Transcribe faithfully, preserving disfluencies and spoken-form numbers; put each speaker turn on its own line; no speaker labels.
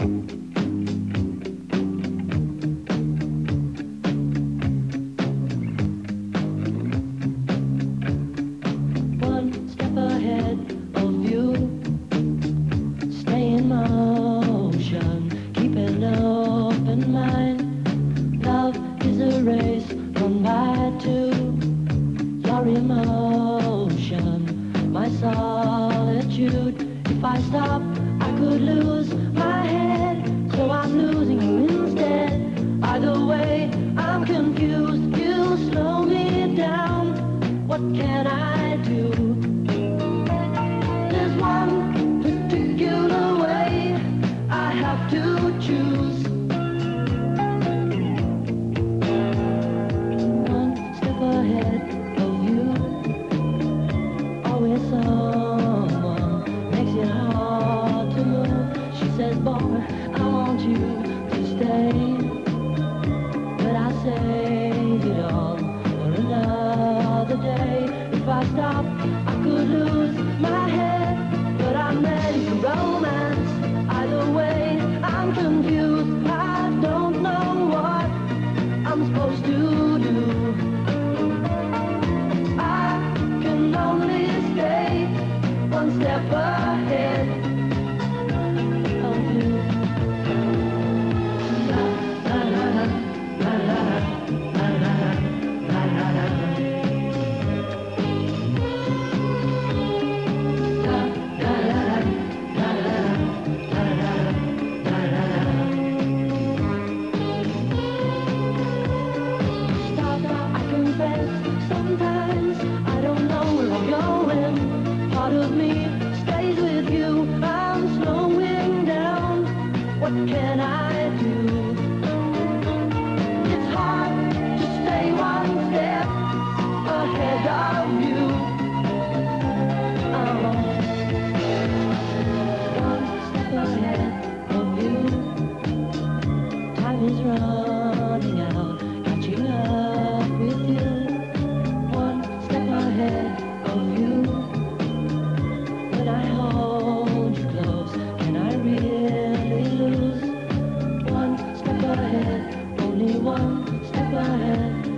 One step ahead of you, stay in motion, keep an open mind. Love is a race run by two. Your emotion, my solitude. If I stop, I could lose my head, so I'm losing you instead. Either way, I'm confused. You slow me down. What can I do? There's one particular way I have to choose. One step ahead of you, always someone makes it hard to move. She says, boy, I want you to stay, but I saved it all for another day. If I stop, I could lose my head, but I'm ready for romance. Either way, I'm confused. I don't know what I'm supposed to do. I can only stay one step ahead of you. La, la, la, la, la, la, la, la, la, la, la. Sometimes I don't know where I'm going. Part of me stays with you. I'm slowing down. What can I do? It's hard to stay one step ahead of you. Oh, one step ahead of you. Time is running out, catching up with you. Ahead of you. When I hold you close, can I really lose? One step ahead, only one step ahead.